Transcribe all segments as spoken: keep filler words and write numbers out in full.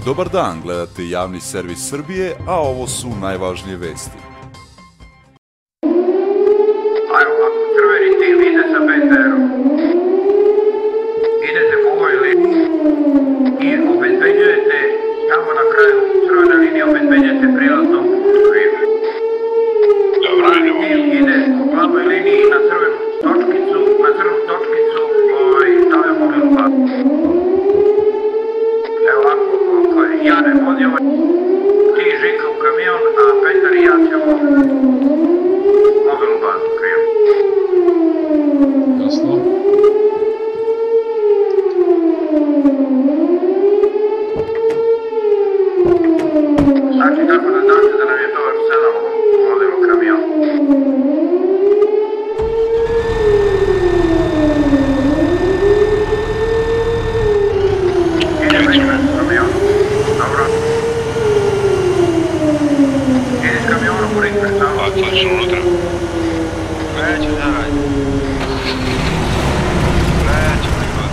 Dobar dan, gledate javni servis Srbije, a ovo su najvažnije vesti. Ajmo, ako crveni tim ide sa Benderom, idete po ovoj liniji i obezbeđujete tamo na kraju crvene linije, obezbeđujete prilaznom krivu. Crveni tim ide po plavoj liniji na crvenu točkicu, na crvenu točkicu stavlja mobilnu bazu. Evo ovako, ja ne vodim ovaj, ti Žika u kamion, a Petar i ja ćemo mobilnu bazu krijem. Jasno. Znači, tako da znate da nam je to sedam vodilo kamion. Ide pričme s kamion. Dobro. Ide s kamionom u ring predstavu. Pa, točno unutra. Kreću da radi. Kreću da ima.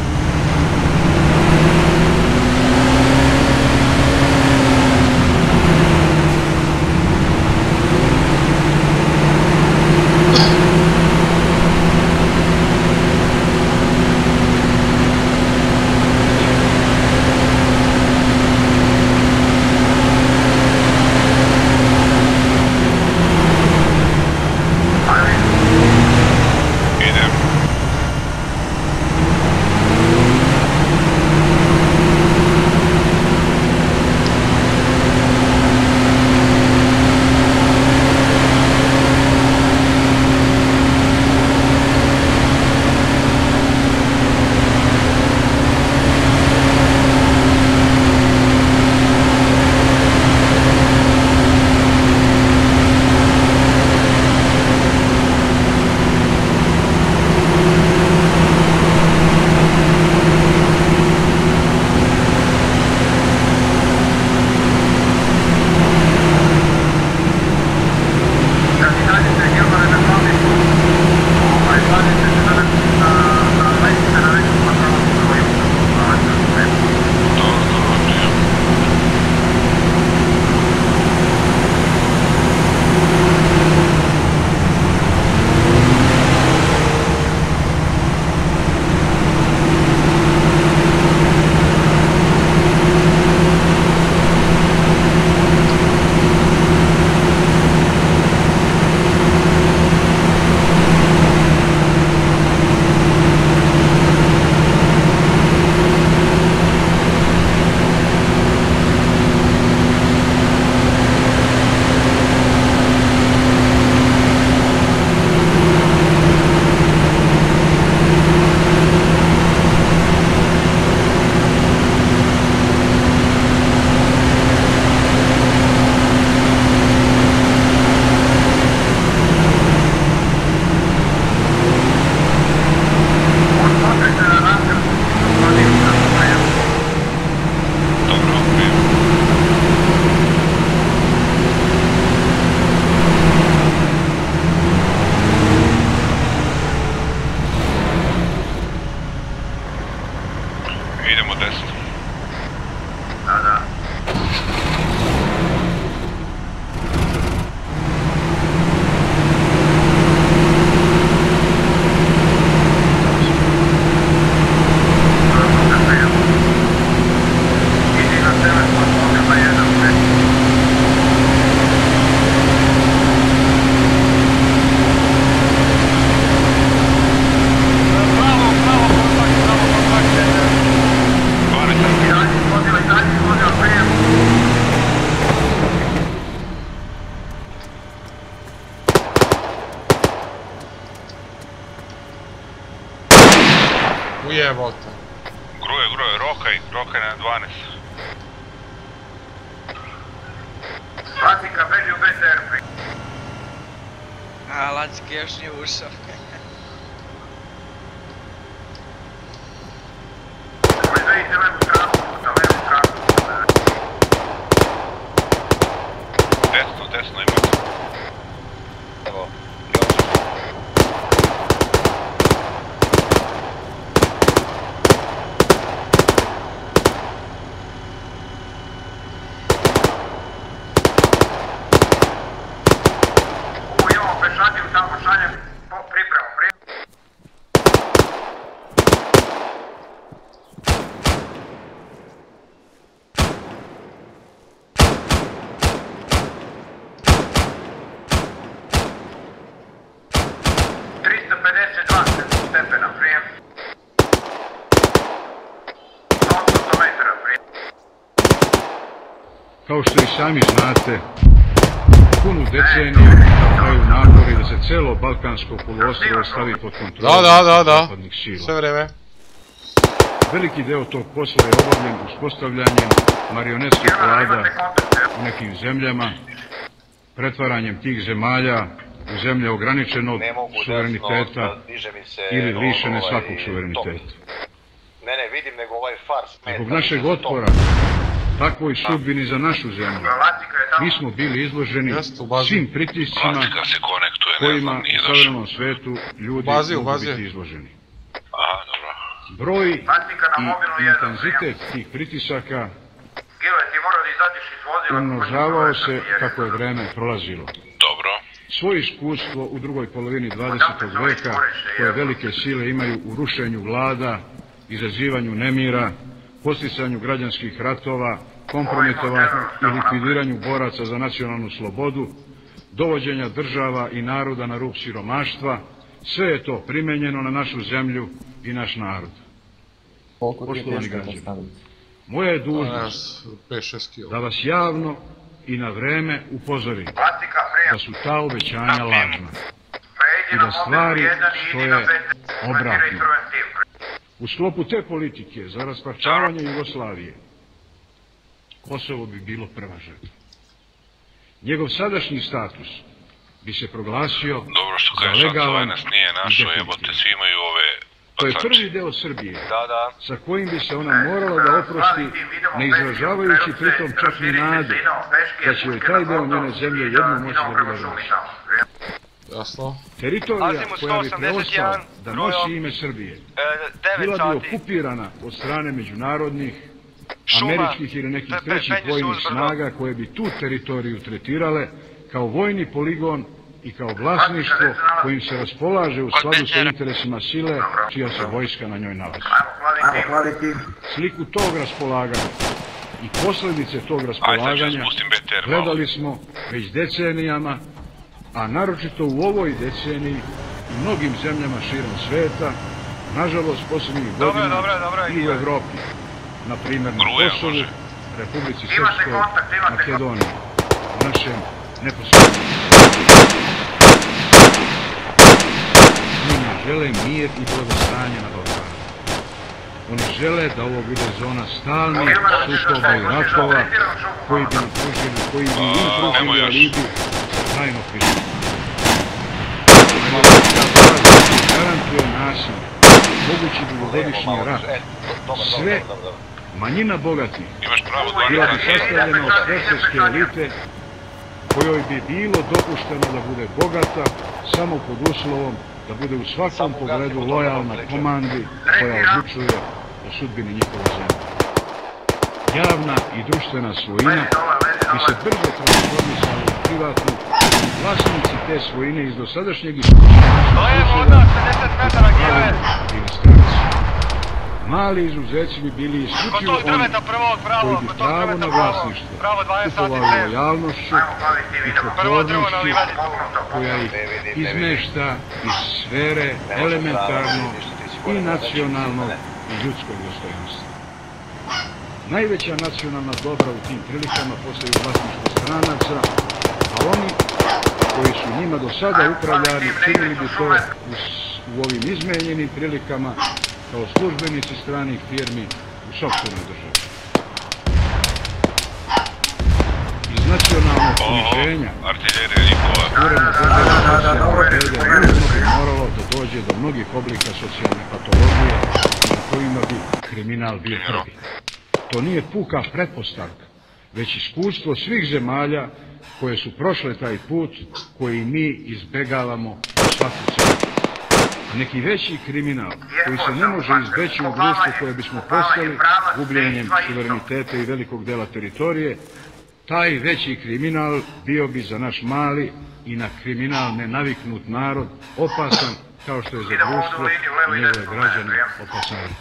Idemo desno. Da, da. Idi na sever, pa pogledaj jedan pet. Bravo, bravo, kontakt, bravo, kontakt. Dalje izvodila, dalje izvodila, prijem. Ujebote. Gruje, gruje, rokaj, rokaj na dvanaest. Klasika, beži u B T R. A, Lacki još nije ušao. Izvedite levu stranu, na levu stranu. Desno, desno imate. Evo, Kao što i sami znate, punu deceniju traju napori da se celo Balkansko poluostrvo stavi pod kontrolu Da, da, da, da. zapadnih sila. Sve vreme. Veliki deo tog posla je obavljen uspostavljanjem marionetskih vlada u nekim zemljama, pretvaranjem tih zemalja u zemlje ograničenog suvereniteta ili lišene svakog suvereniteta. Ne, ne, vidim, nego ovaj fars. Zbog našeg otpora takvoj sudbini za našu zemlju, mi smo bili izloženi svim pritiscima kojima u savremenom svetu ljudi mogu biti izloženi. Broj i intenzitet tih pritisaka umnožavao se kako je vreme prolazilo. Svoje iskustvo u drugoj polovini dvadesetog veka, koje velike sile imaju u rušenju vlada, izazivanju nemira, posticanju građanskih ratova, kompromitovanju i likvidiranju boraca za nacionalnu slobodu, dovođenja država i naroda na rub siromaštva, sve je to primenjeno na našu zemlju i naš narod. Poštovani građani, moja je dužnost da vas javno i na vreme upozorim da su ta obećanja lažna i da stvari stoje obratno. U sklopu te politike za rasparčavanje Jugoslavije Kosovo bi bilo prva žrtva. Njegov sadašnji status bi se proglasio za legalan i definitivan. To je prvi deo Srbije sa kojim bi se ona morala da oprosti, ne izražavajući pritom čak ni nadu da će joj taj deo njene zemlje jednom moći da bude vraćen. Teritorija koja bi preostala da nosi ime Srbije bila bi okupirana od strane međunarodnih, američkih ili nekih trećih vojnih snaga koje bi tu teritoriju tretirale kao vojni poligon i kao vlasništvo kojim se raspolaže u skladu sa interesima sile čija se vojska na njoj nalazi. Sliku tog raspolaganja i posljedice tog raspolaganja gledali smo već decenijama, a naročito u ovoj deceniji u mnogim zemljama širom sveta, nažalost posljednjih godina i u Evropi, na primjer na Kosovu, Republici Srpskoj, Makedoniji, u našem neposrednom. Oni ne žele mir i blagostanje na Balkanu. Oni žele da ovo bude zona stalnih sukoba i ratova koji bi im pružili, koji bi im pružili alibi za trajno prisutno. Garantuje nasilje, mogući dugogodišnji rat, sve manjina bogatih bila bi sastavljena od svesrpske elite kojoj bi bilo dopušteno da bude bogata samo pod uslovom da bude u svakom pogledu lojalna komandi koja odlučuje o sudbini njihove zemlje. Javna i društvena svojina bi se brzo transformisala u privatnu i vlasnici te svojine iz dosadašnjeg iskustva ili stranci. Mali izuzeci bi bili isključivo oni koji bi pravo na vlasništvo kupovali lojalnošću i pokornošću koja ih izmešta iz sfere elementarnog i nacionalnog i ljudskog dostojanstva. Najveća nacionalna dobra u tim prilikama postaju vlasništvo stranaca, a oni koji su njima do sada upravljali činili bi to u ovim izmenjenim prilikama kao službenici stranih firmi u sopstvenoj državi. Iz nacionalnog poniženja stvorena država socijalne rede nužno bi moralo da dođe do mnogih oblika socijalne patologije na kojima bi kriminal bio prvi. To nije puka pretpostavka, već iskustvo svih zemalja koje su prošle taj put koji mi izbegavamo u svaku cenu. Neki veći kriminal koji se ne može izbeći u društvu koje bismo postali gubljenjem suvereniteta i velikog dela teritorije, taj veći kriminal bio bi za naš mali i na kriminal nenaviknut narod opasan kao što je za društvo i njegove građane opasan rat.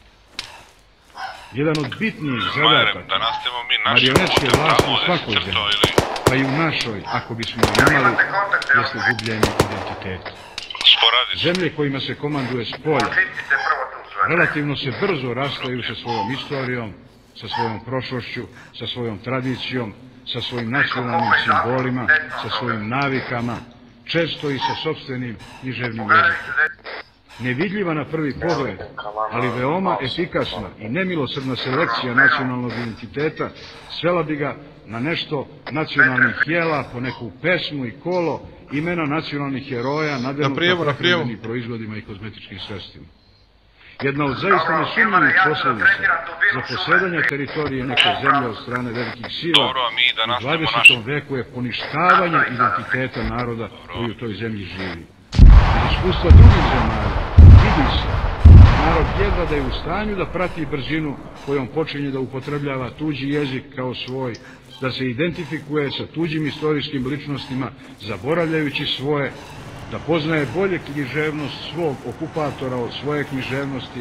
Jedan od bitnijih zadataka marionetske vlasti u svakoj zemlji, pa i u našoj, ako bismo imali, jeste gubljenje identiteta. Zemlje kojima se komanduje s polja relativno se brzo rastaju sa svojom istorijom, sa svojom prošlošću, sa svojom tradicijom, sa svojim nacionalnim simbolima, sa svojim navikama, često i sa sopstvenim književnim jezikom. Nevidljiva na prvi pogled, ali veoma efikasna i nemilosrdna selekcija nacionalnog identiteta svela bi ga na nešto nacionalnih jela, po neku pesmu i kolo, imena nacionalnih heroja, nadenuta prehrambenim proizvodima i kozmetičkim sredstvima. Jedna od zaista nesumnjivih posljedica za posjedanje teritorije neke zemlje od strane velikih sila u dvadesetom veku je poništavanje identiteta naroda koji u toj zemlji živi. Iz iskustva drugih zemalja vidi se narod jedva da je u stanju da prati brzinu kojom počinje da upotrebljava tuđi jezik kao svoj, da se identifikuje sa tuđim istorijskim ličnostima, zaboravljajući svoje, da poznaje bolje književnost svog okupatora od svoje književnosti,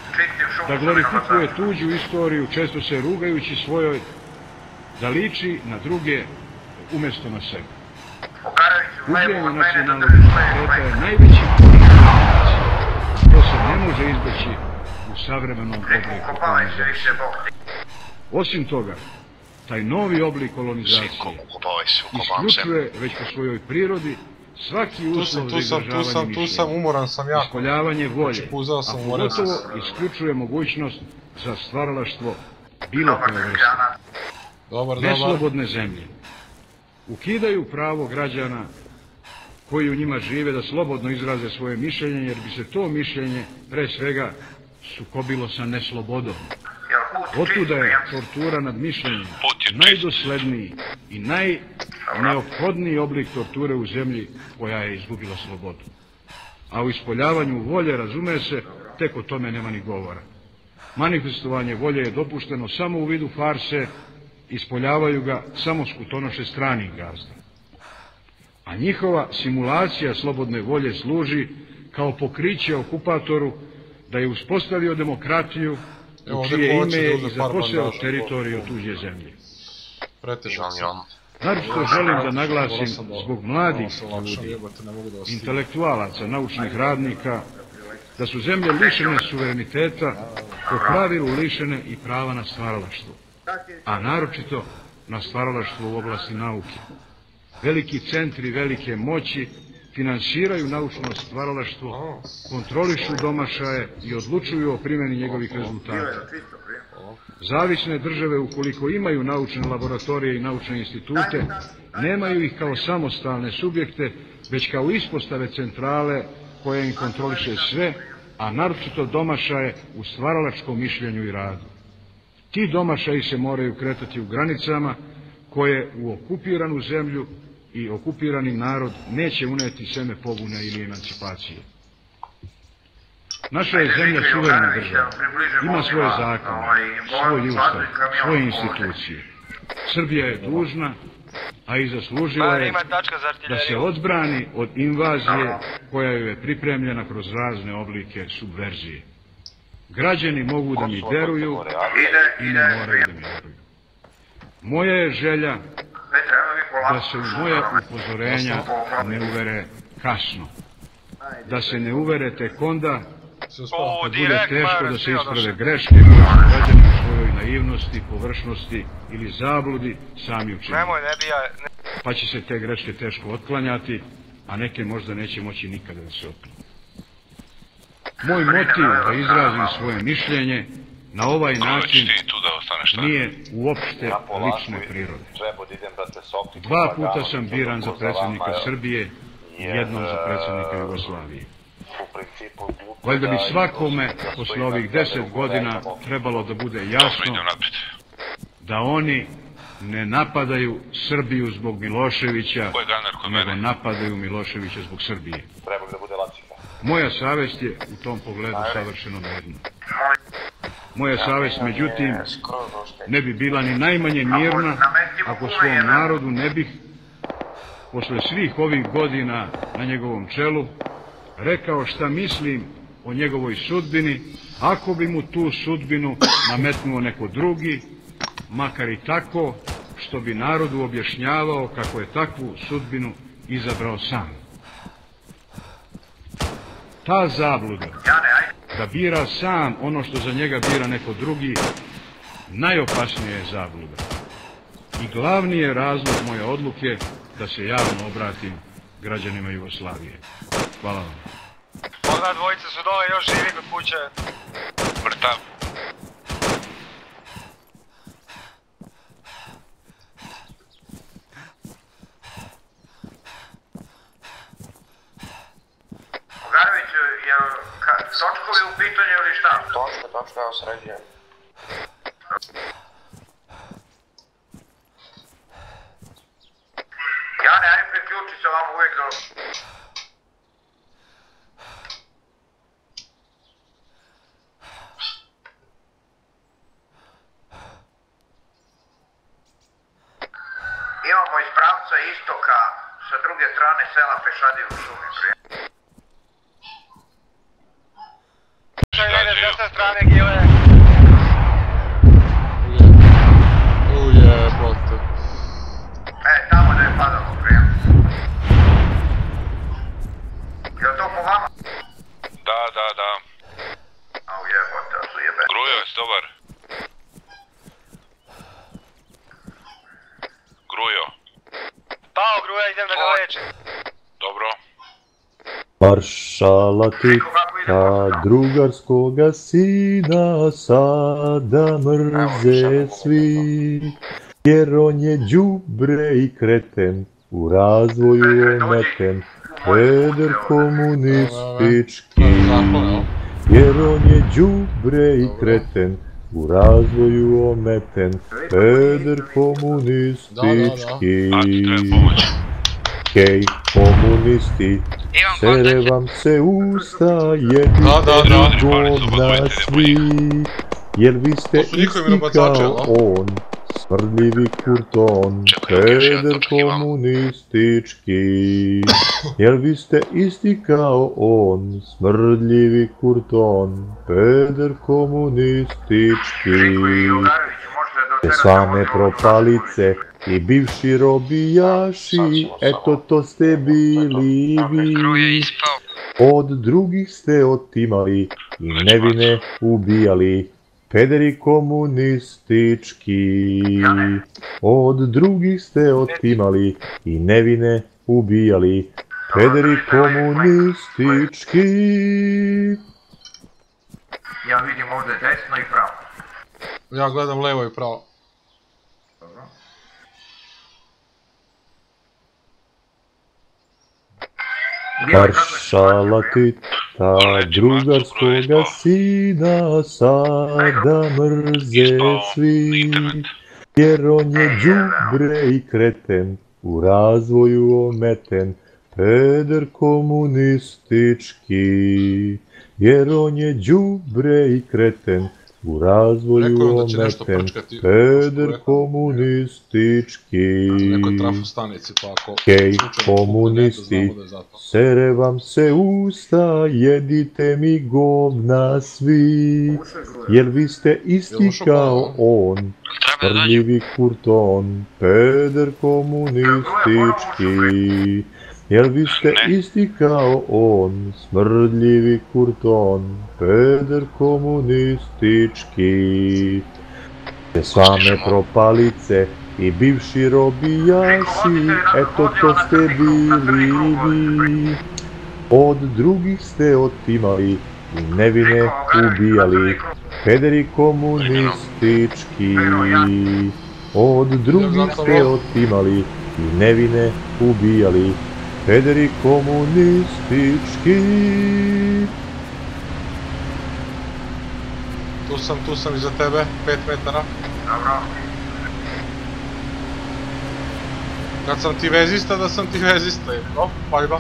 da glorifikuje tuđu istoriju, često se rugajući svojoj, da liči na druge umjesto na sebe. Gubljenje nacionalnog identiteta je najveći porast. To se ne može izbeći u savremenom obliku kolonizacije. Osim toga, taj novi oblik kolonizacije isključuje već po svojoj prirodi svaki uslov za izražavanje mišljenja, ispoljavanje volje, a pogotovo isključuje mogućnost za stvaralaštvo bilo koje vrste. Neslobodne zemlje ukidaju pravo građana koji u njima žive da slobodno izraze svoje mišljenje, jer bi se to mišljenje pre svega sukobilo sa neslobodom. Otuda je tortura nad mišljenjem najdosledniji i najneophodniji oblik torture u zemlji koja je izgubila slobodu. A u ispoljavanju volje, razume se, tek o tome nema ni govora. Manifestovanje volje je dopušteno samo u vidu farse, ispoljavaju ga samo skutonoše stranih gazda. A njihova simulacija slobodne volje služi kao pokriće okupatoru da je uspostavio demokratiju u čije ime je i zaposeo teritoriju tuđe zemlje. Naročito želim da naglasim zbog mladih ljudi, intelektualaca, naučnih radnika, da su zemlje lišene suvereniteta, po pravilu lišene i prava na stvaralaštvo, a naročito na stvaralaštvo u oblasti nauke. Veliki centri velike moći finansiraju naučno stvaralaštvo, kontrolišu domašaje i odlučuju o primjeni njegovih rezultata. Zavisne države, ukoliko imaju naučne laboratorije i naučne institute, nemaju ih kao samostalne subjekte, već kao ispostave centrale koje im kontroliše sve, a naročito domašaje u stvaralačkom mišljenju i radu. Ti domašaji se moraju kretati u granicama koje u okupiranu zemlju i okupirani narod neće uneti seme pobune ili emancipacije. Naša je zemlja suverena država, ima svoje zakone, svoj ustav, svoje institucije. Srbija je dužna, a i zaslužila je da se odbrani od invazije koja joj je pripremljena kroz razne oblike subverzije. Građani mogu da mi veruju i ne moraju da mi veruju. Moja je želja da se u moja upozorenja ne uvere kasno, da se ne uvere tek onda kad bude teško da se isprave greške koje su građani u svojoj naivnosti, površnosti ili zabludi sami učiniti. Pa će se te greške teško otklanjati, a neke možda neće moći nikada da se otklanja. Moj motiv da izrazim svoje mišljenje na ovaj način nije uopšte lične prirode. Dva puta sam biran za predsjednika Srbije, jednom za predsjednika Jugoslavije. Valjda bi svakome posle ovih deset godina trebalo da bude jasno da oni ne napadaju Srbiju zbog Miloševića, nego napadaju Miloševića zbog Srbije. Moja savjest je u tom pogledu savršeno mirna. Moja savjest, međutim, ne bi bila ni najmanje mirna ako svom narodu ne bih, posle svih ovih godina na njegovom čelu, rekao šta mislim o njegovoj sudbini, ako bi mu tu sudbinu nametnuo neko drugi, makar i tako što bi narodu objašnjavao kako je takvu sudbinu izabrao sam. Ta zabluda da bira sam ono što za njega bira neko drugi najopasnija je zabluda. I glavni je razlog moje odluke da se javno obratim građanima Jugoslavije. Hvala vam. Ona dvojica su dole, još živi kod kuće. Mrtav. Ogarević, je točkovi u pitanju ili šta? Točka, točka, evo sređujem. Jane, ajde priključi se vam uvijek do... Imamo iz pravca istoka, sa druge strane sela Pešadi u šumi. Šta je s desne strane gile? Ujebote. E, tamo da je padalo prijem. Je li to po vama? Da, da, da. A ujebote, su jebe. Grujo, jesi dobar? Grujo. Pao Gruja, idem da ga lečem. Dobro. Maršala Tita, drugarskoga sina, sada mrze svi, jer on je đubre i kreten, u razvoju ometen, peder komunistički. Jer on je đubre i kreten, u razvoju ometen, peder komunistički. Hej, komunisti, sere vam se usta, jedite govna svi, jer vi ste isti kao on, smrdljivi kurton, peder komunistički. Jer vi ste isti kao on, smrdljivi kurton, peder komunistički. Te same propalice i bivši robijaši, eto to ste bili vi. Od drugih ste otimali i nevine ubijali, pederi komunistički. Od drugih ste otimali i nevine ubijali, pederi komunistički. Ja vidim ovdje desno i pravo. Ja gledam levo i pravo. Maršala Tita, drugarskoga sina, sada mrze svi, jer on je đubre i kreten, u razvoju ometen, peder komunistički. Jer on je đubre i kreten, u razvoju ometen, peder komunistički. Hej, komunisti, sere vam se usta, jedite mi govna svi, jer vi ste isti kao on, smrdljivi kurton, peder komunistički. Jer vi ste isti kao on, smrdljivi kurton, peder komunistički. Te same propalice i bivši robijaši, eto to ste bili vi. Od drugih ste otimali i nevine ubijali, pederi komunistički. Od drugih ste otimali i nevine ubijali, pederi komunistički. Tu sam, tu sam iza tebe, pet metara. Dobro. Kad sam ti vezista, da sam ti vezista. O, paljba.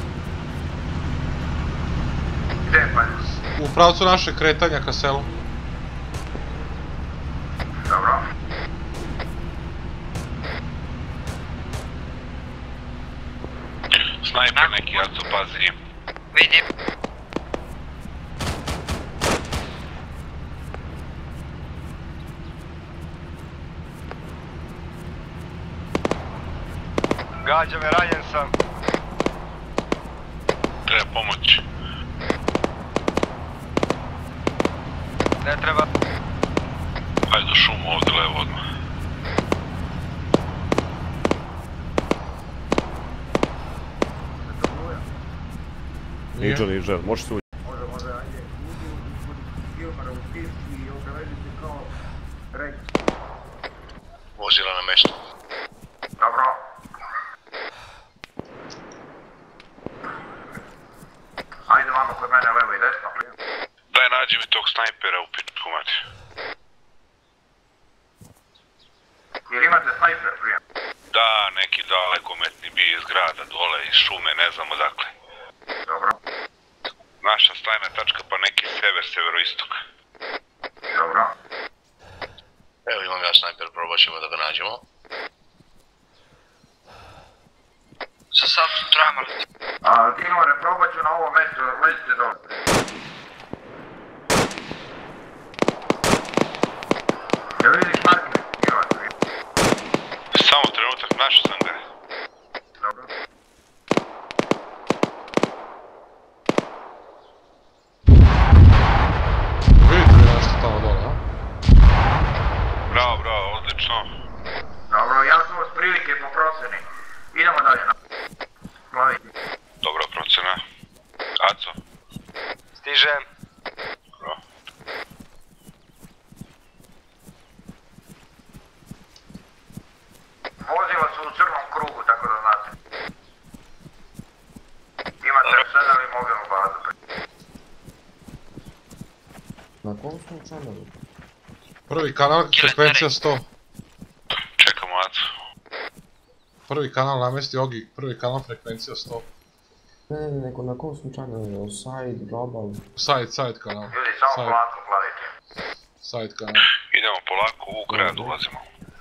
Gdje je paljba? U pravcu našeg kretanja ka selu. Dobro. Snajper neki, ja tu pazim. Vidim. Gađa me, ranjen sam. Treba pomoć. Ne treba. Ajde do šumu ovdje levo odmah. Niđer, niđer, možeš se uđi. Može, može, ajde, uđi u Gilmara u stiski i obeležite kao rejk. Vozila na meštu. Dobro. Ajde vamo kod mene levo i desno. Daj nađi mi tog snajpera u pičku mati. Jer imate snajper prije? Da, neki dalekometni bi iz grada, dole, iz šume, ne znam odakle. Dobro. Naša stajna tačka pa neki sever, severoistok. Dobro. Evo imam ja snajper, probat ćemo da ga nađemo. Za sad trebamo li? A, Gilmare, probat ću na ovo mjesto, leđite dole. Jel vidiš marker? Gilmare? Samo trenutak, našao sam ga. Dobro. Vidite li nešto tamo dole, a? Bravo, bravo, odlično. Dobro, ja sam vas prilike po proceni. Idemo dalje na... Plavi. Dobra procena. Aco? Stižem. Dobro. Vozila su u crnom krugu, tako da znate. Imate arsenal i mobilnu bazu. Na kom smo čanovi? Prvi kanal, frekvencija sto. Čekamo Aco. Prvi kanal namesti Ogi, prvi kanal frekvencija sto. Ne, ne, nego na kom smo čanovi? Side, global? Side, side kanal. Ljudi, samo Side. polako plavite. Side kanal. Idemo polako, u grad ulazimo.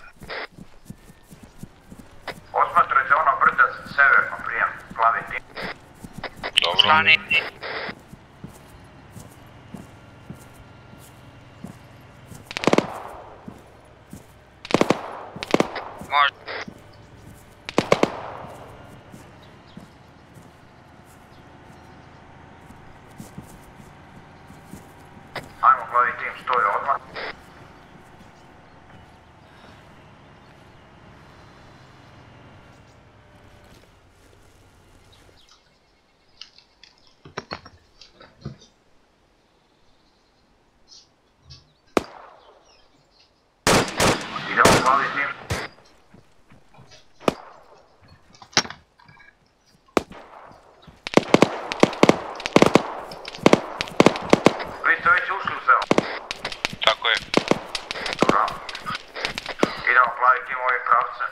Osmatrajte ono brda severno prijem, plavi tim. Dobro. Stani. Može. Ajmo, plavi tim, stoji odmah. Idemo, plavi tim. Vi ste već ušli u selo. Tako je. Dobro. Idemo, plavi tim ovim pravcem.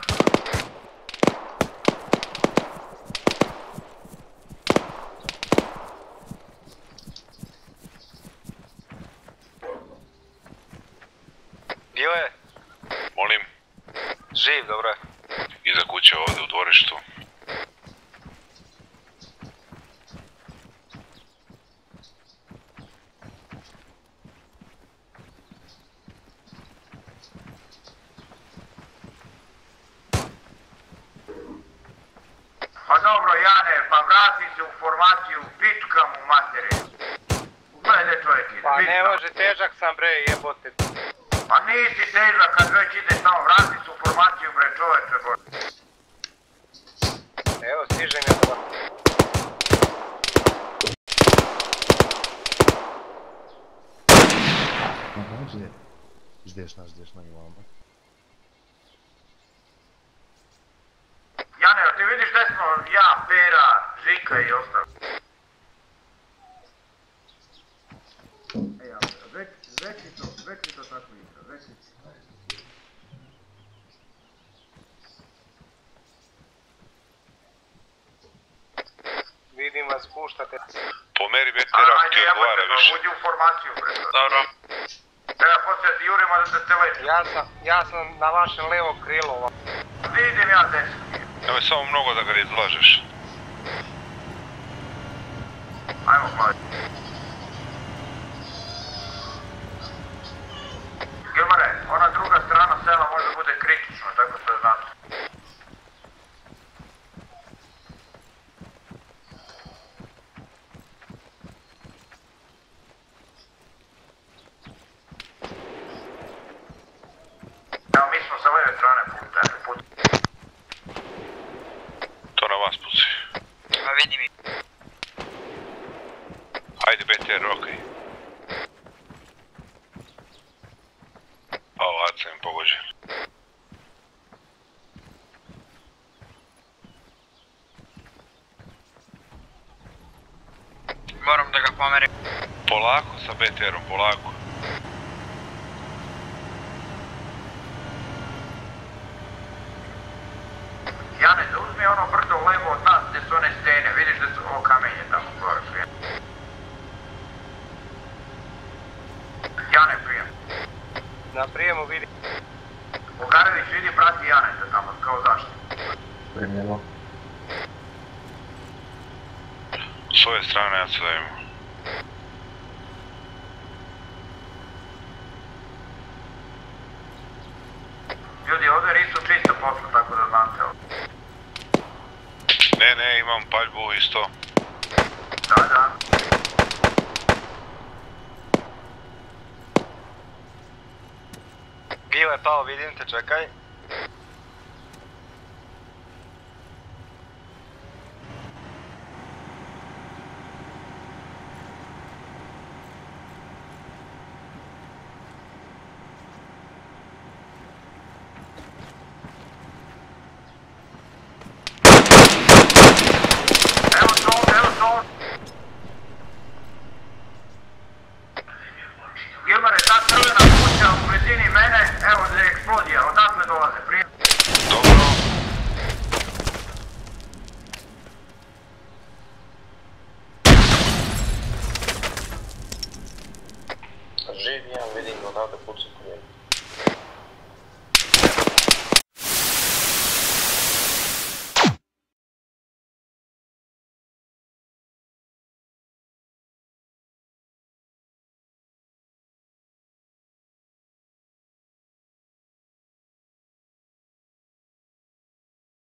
Bio je? Molim. Živ, dobro je. Iza kuće ovdje u dvorištu. Pa dobro, Jane, pa vrati se u formaciju, pička mu materi. Gledaj čovjek ide, Pa ne pička. može, težak sam bre, jebote. Pa nisi težak kad već ide samo, vrati se u formaciju bre čoveče, bože. Evo, stižem ja dobro. Aha, gdje? Zdešna, zdešna imamo. Jane, ti vidiš da smo ja, Pera, Žika i ostalo? Ej, ali veći to, veći to tako igra, veći. Vidim vas, puštate. Pomeri veterak ti odgovara više. Uđi u formaciju, bre. Dobro. Treba poslije ti jurimo da te teleti. Ja sam, ja sam na vašem levo krilu. Vidim ja desno. Nemoj samo mnogo da ga ne izlažeš. Ajmo, plavi. Gilmare, ona druga strana sela može bude kritično, tako što znate. R, okej. A ovaca im pogođen. Moram da ga pomerim. Polako sa B T R-om, polako. Jane, uzmi ono brdo levo od nas gdje su one stene, vidiš da su ovo kamenje tamo gore prije. Jane, prijem. Na prijemu vidi. Bogarević vidi, prati Janeta tamo, kao zaštitu. Primljeno. S ove strane ja se dajem. Ljudi, ovdje nisu čisto posla, tako da znate ovo. Ne, ne, imam paljbu isto. Da, da. Gile je pao, vidim te, čekaj. Evo su ovdje, evo su ovdje. Gilmar je ta crvena kuća u blizini mene, evo je eksplozija, odatle dolaze prije. Dobro. Živ jedan, vidim, odavde pucam.